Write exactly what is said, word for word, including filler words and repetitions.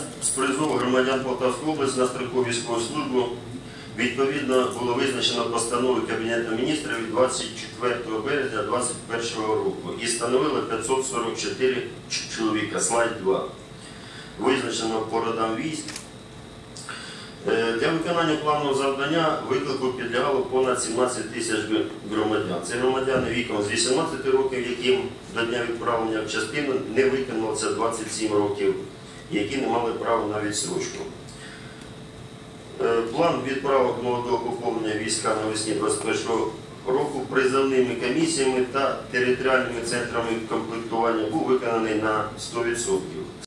з призову громадян Полтавської області на строкову військову службу відповідно було визначено постановою Кабінету міністрів від двадцять четвертого березня дві тисячі двадцять першого року і становило п'ятсот сорок чотири чоловіка, слайд два. Визначено по родам військ. Для виконання плану завдання виклику підлягало понад сімнадцять тисяч громадян. Це громадяни віком з вісімнадцяти років, яким до дня відправлення в частину не виконалося двадцять сім років, які не мали права на відстрочку. План відправок молодого поповнення війська навесні двадцять першого року призовними комісіями та територіальними центрами комплектування був виконаний на сто відсотків.